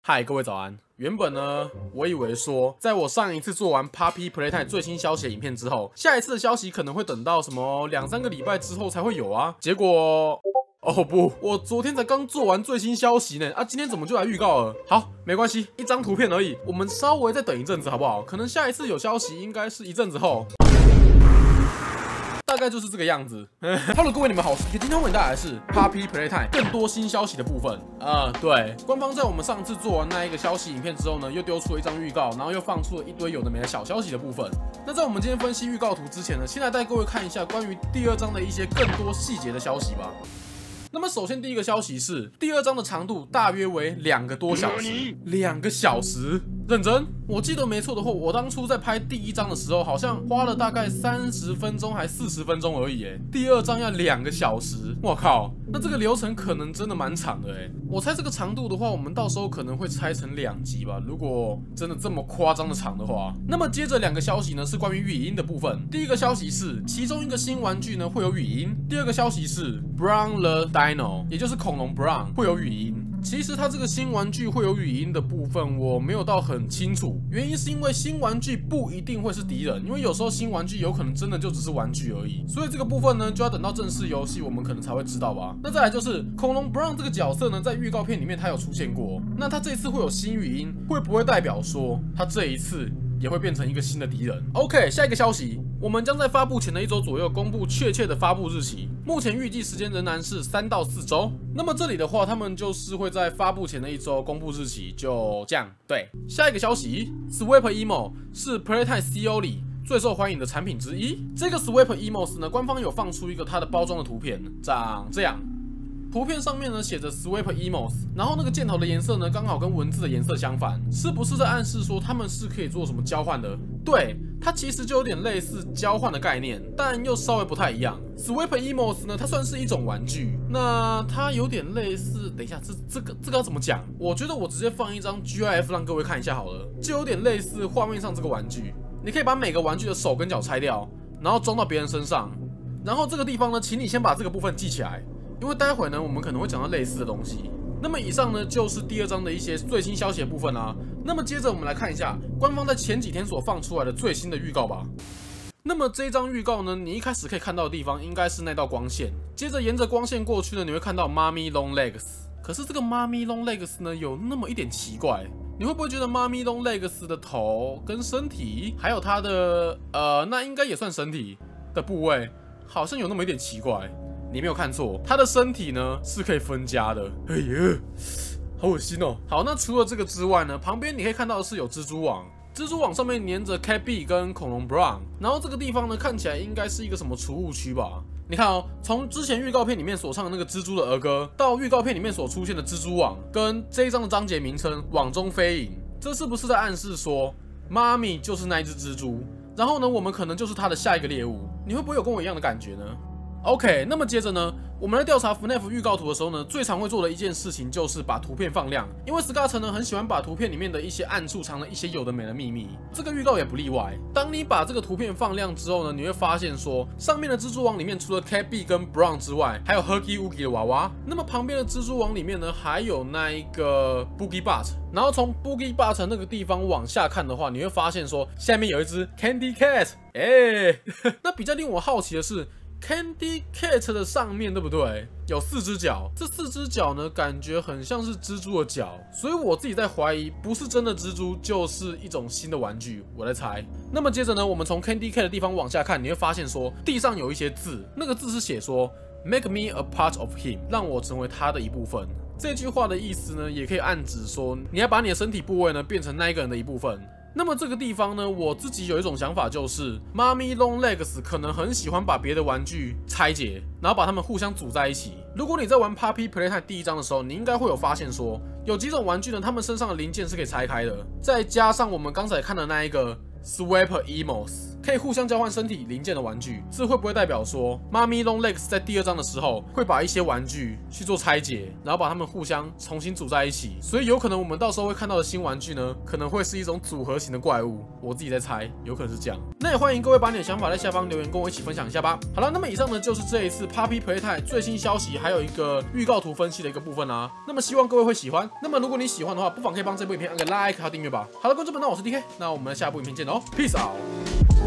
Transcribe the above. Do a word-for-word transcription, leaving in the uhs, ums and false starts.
嗨，各位早安。原本呢，我以为说，在我上一次做完 Puppy Playtime 最新消息的影片之后，下一次的消息可能会等到什么两三个礼拜之后才会有啊。结果，哦不，我昨天才刚做完最新消息呢，啊，今天怎么就来预告了？好，没关系，一张图片而已，我们稍微再等一阵子好不好？可能下一次有消息应该是一阵子后。 大概就是这个样子。Hello， 各位你们好，今天为你带来的是 Puppy Playtime 更多新消息的部分。啊、呃，对，官方在我们上次做完那一个消息影片之后呢，又丢出了一张预告，然后又放出了一堆有的没的小消息的部分。那在我们今天分析预告图之前呢，先来带各位看一下关于第二章的一些更多细节的消息吧。 那么首先第一个消息是，第二章的长度大约为两个多小时，两个小时，认真？我记得没错的话，我当初在拍第一章的时候，好像花了大概三十分钟还四十分钟而已，哎，第二章要两个小时，我靠，那这个流程可能真的蛮长的，哎，我猜这个长度的话，我们到时候可能会拆成两集吧，如果真的这么夸张的长的话。那么接着两个消息呢，是关于语音的部分，第一个消息是，其中一个新玩具呢会有语音，第二个消息是 Brown the Dino， 也就是恐龙 Brown 会有语音。其实它这个新玩具会有语音的部分，我没有到很清楚，原因是因为新玩具不一定会是敌人，因为有时候新玩具有可能真的就只是玩具而已，所以这个部分呢，就要等到正式游戏我们可能才会知道吧。那再来就是恐龙 Brown 这个角色呢，在预告片里面他有出现过，那他这一次会有新语音，会不会代表说他这一次 也会变成一个新的敌人。OK， 下一个消息，我们将在发布前的一周左右公布确切的发布日期。目前预计时间仍然是三到四周。那么这里的话，他们就是会在发布前的一周公布日期，就这样。对，下一个消息 ，Sweep Emo 是 Playtime C O 里 最受欢迎的产品之一。这个 Sweep Emos 呢，官方有放出一个它的包装的图片，长这样。 图片上面呢写着 Sweep Emos， 然后那个箭头的颜色呢刚好跟文字的颜色相反，是不是在暗示说他们是可以做什么交换的？对，它其实就有点类似交换的概念，但又稍微不太一样。Sweep Emos 呢，它算是一种玩具，那它有点类似，等一下，这这个这个要怎么讲？我觉得我直接放一张 G I F 让各位看一下好了，就有点类似画面上这个玩具，你可以把每个玩具的手跟脚拆掉，然后装到别人身上，然后这个地方呢，请你先把这个部分记起来。 因为待会呢，我们可能会讲到类似的东西。那么以上呢，就是第二章的一些最新消息的部分啦。那么接着我们来看一下官方在前几天所放出来的最新的预告吧。那么这一张预告呢，你一开始可以看到的地方应该是那道光线，接着沿着光线过去呢，你会看到妈咪 long legs。可是这个妈咪 long legs 呢，有那么一点奇怪。你会不会觉得妈咪 long legs 的头跟身体，还有它的呃，那应该也算身体的部位，好像有那么一点奇怪？ 你没有看错，它的身体呢是可以分家的。哎呀，好恶心哦！好，那除了这个之外呢，旁边你可以看到的是有蜘蛛网，蜘蛛网上面粘着 Cat B 跟恐龙 Brown， 然后这个地方呢看起来应该是一个什么储物区吧？你看哦，从之前预告片里面所唱的那个蜘蛛的儿歌，到预告片里面所出现的蜘蛛网，跟这一章的章节名称“网中飞影”，这是不是在暗示说妈咪就是那一只蜘蛛？然后呢，我们可能就是它的下一个猎物？你会不会有跟我一样的感觉呢？ OK， 那么接着呢，我们在调查 F N A F 预告图的时候呢，最常会做的一件事情就是把图片放亮，因为 Scott 呢很喜欢把图片里面的一些暗处藏了一些有的没的秘密，这个预告也不例外。当你把这个图片放亮之后呢，你会发现说，上面的蜘蛛网里面除了 Cat B 跟 Brown 之外，还有 Huggy Wuggy 的娃娃。那么旁边的蜘蛛网里面呢，还有那一个 Boogie Butt。然后从 Boogie Butt 那个地方往下看的话，你会发现说，下面有一只 Candy Cat。哎，那比较令我好奇的是。 Candy Cat 的上面对不对？有四只脚，这四只脚呢，感觉很像是蜘蛛的脚，所以我自己在怀疑，不是真的蜘蛛，就是一种新的玩具，我在猜。那么接着呢，我们从 Candy Cat 的地方往下看，你会发现说，地上有一些字，那个字是写说 "Make me a part of him"， 让我成为他的一部分。这句话的意思呢，也可以暗指说，你要把你的身体部位呢，变成那一个人的一部分。 那么这个地方呢，我自己有一种想法，就是妈咪 long legs 可能很喜欢把别的玩具拆解，然后把它们互相组在一起。如果你在玩 Puppy Playtime 第一章的时候，你应该会有发现说，有几种玩具呢，它们身上的零件是可以拆开的。再加上我们刚才看的那一个 Swapper Emos， 可以互相交换身体零件的玩具。这会不会代表说，妈咪 Long Legs 在第二章的时候会把一些玩具去做拆解，然后把它们互相重新组在一起？所以有可能我们到时候会看到的新玩具呢，可能会是一种组合型的怪物。我自己在猜，有可能是这样。那也欢迎各位把你的想法在下方留言，跟我一起分享一下吧。好了，那么以上呢就是这一次 Puppy Playtime 最新消息，还有一个预告图分析的一个部分啦。那么希望各位会喜欢。那么如果你喜欢的话，不妨可以帮这部影片按个 like 和订阅吧。好了，观众们，那我是 D K， 那我们下部影片见喽 ，Peace out。